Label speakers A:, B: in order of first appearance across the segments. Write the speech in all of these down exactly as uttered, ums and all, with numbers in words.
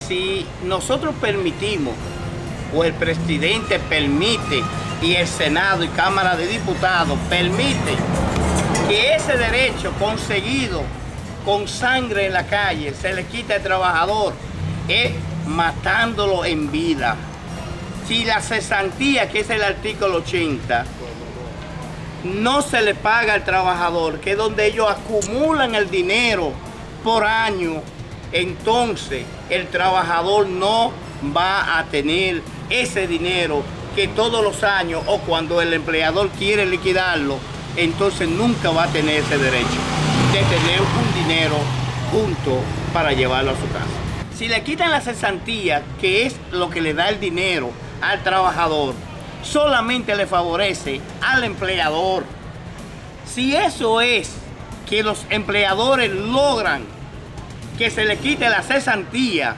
A: Si nosotros permitimos, o el presidente permite, y el Senado y Cámara de Diputados permite que ese derecho conseguido con sangre en la calle se le quite al trabajador, es matándolo en vida. Si la cesantía, que es el artículo ochenta, no se le paga al trabajador, que es donde ellos acumulan el dinero por año, entonces el trabajador no va a tener ese dinero que todos los años, o cuando el empleador quiere liquidarlo, entonces nunca va a tener ese derecho de tener un dinero junto para llevarlo a su casa. Si le quitan la cesantía, que es lo que le da el dinero al trabajador, solamente le favorece al empleador. Si eso es que los empleadores logran que se le quite la cesantía,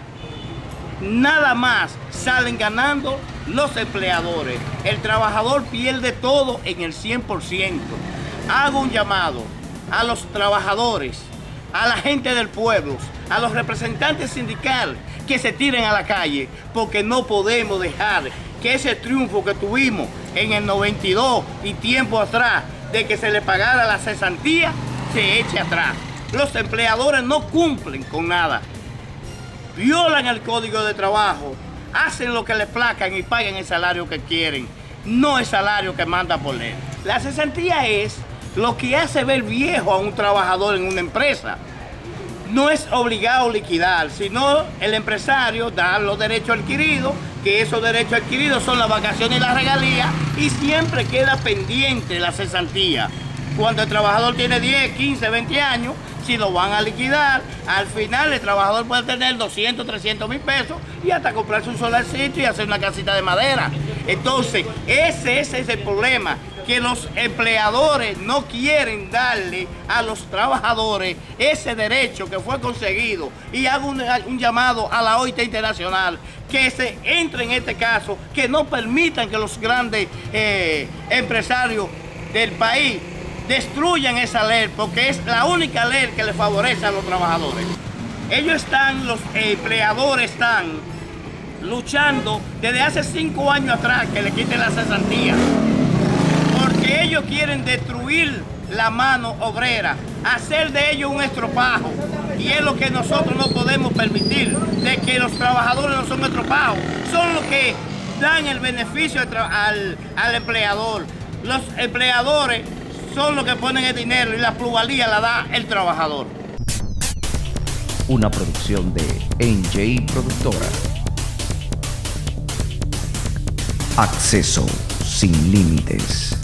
A: nada más salen ganando los empleadores. El trabajador pierde todo en el cien por ciento. Hago un llamado a los trabajadores, a la gente del pueblo, a los representantes sindicales que se tiren a la calle, porque no podemos dejar que ese triunfo que tuvimos en el noventa y dos y tiempo atrás de que se le pagara la cesantía se eche atrás. Los empleadores no cumplen con nada, violan el código de trabajo, hacen lo que les placan y pagan el salario que quieren, no el salario que manda por ley. La cesantía es lo que hace ver viejo a un trabajador en una empresa. No es obligado a liquidar, sino el empresario da los derechos adquiridos, que esos derechos adquiridos son las vacaciones y las regalías, y siempre queda pendiente la cesantía. Cuando el trabajador tiene diez, quince, veinte años, si lo van a liquidar, al final el trabajador puede tener doscientos, trescientos mil pesos y hasta comprarse un solarcito y hacer una casita de madera. Entonces, ese, ese es el problema, que los empleadores no quieren darle a los trabajadores ese derecho que fue conseguido. Y hago un, un llamado a la O I T Internacional que se entre en este caso, que no permitan que los grandes eh, empresarios del país destruyan esa ley, porque es la única ley que le favorece a los trabajadores. Ellos están, los empleadores están luchando desde hace cinco años atrás que le quiten la cesantía, porque ellos quieren destruir la mano obrera, hacer de ellos un estropajo, y es lo que nosotros no podemos permitir, de que los trabajadores no son estropajos, son los que dan el beneficio al, al empleador. Los empleadores son los que ponen el dinero y la plusvalía la da el trabajador.
B: Una producción de N J Productora. Acceso sin límites.